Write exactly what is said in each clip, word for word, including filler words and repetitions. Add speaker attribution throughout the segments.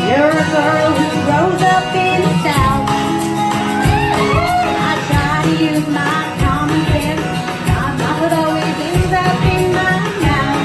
Speaker 1: You're a girl who grows up in the South. I try to use my common sense. My mouth always ends up in my mouth.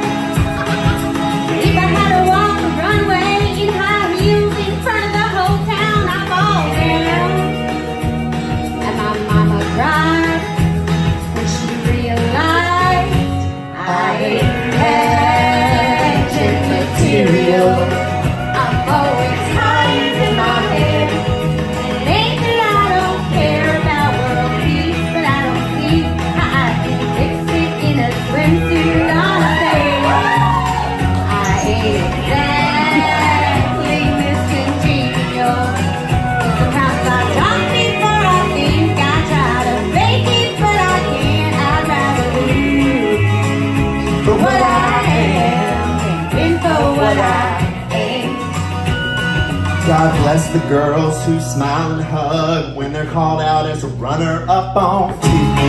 Speaker 1: If I had to walk the runway in high heels in front of the whole town, I fall down. And my mama cried when she realized I ain't pageant material. I'm always tired in my head. And it ain't that I don't care about world peace, but I don't see how I can fix it in a swimsuit on a stage. I ain't exactly Miss Congenial. Sometimes I talk before I think. I try to fake it, but I can't. I'd rather lose for what I am than win for what I am.
Speaker 2: God bless the girls who smile and hug when they're called out as a runner-up on T V.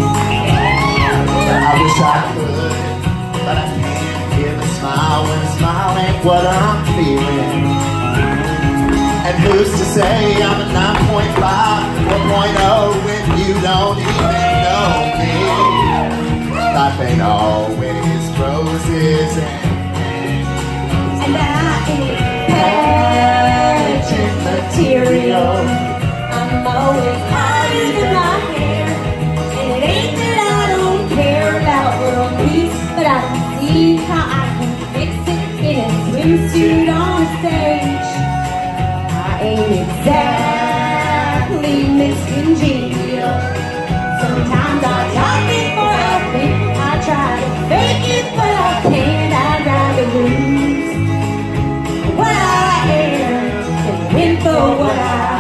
Speaker 2: I wish I could, but I can't give a smile when a smile ain't what I'm feeling. And who's to say I'm a nine point five or point oh when you don't even know me? Life ain't always roses and
Speaker 1: And I ain't pageant material. I'm always tired in my hair. And it ain't that I don't care about world peace, but I can see how I can fix it in a swimsuit on stage. I ain't exactly Miss Congenial. Sometimes I talk before I think. I try to fake it, but I can't. I'd rather lose what I am than win for what I am.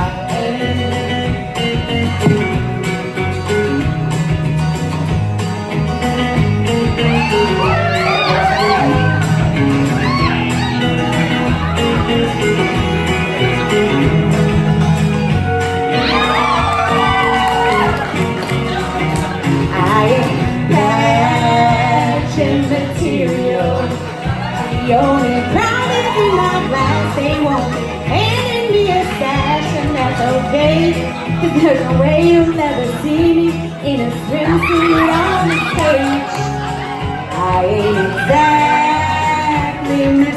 Speaker 1: I ain't pageant material. The only crown is in my glass. They won't hand me a stash, and that's okay, 'cause there's no way you'll never see me in a swimsuit on the stage. I ain't exactly Miss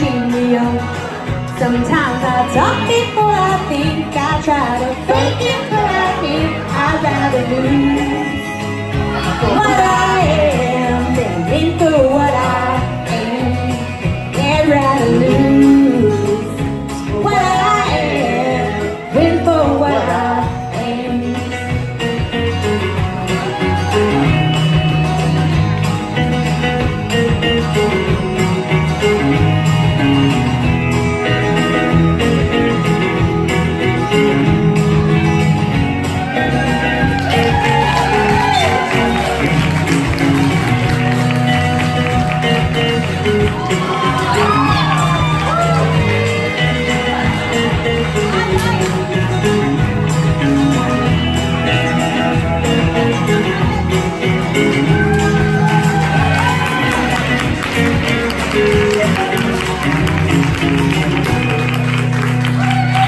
Speaker 1: Congenial. Sometimes I talk before I think. I try to fake it,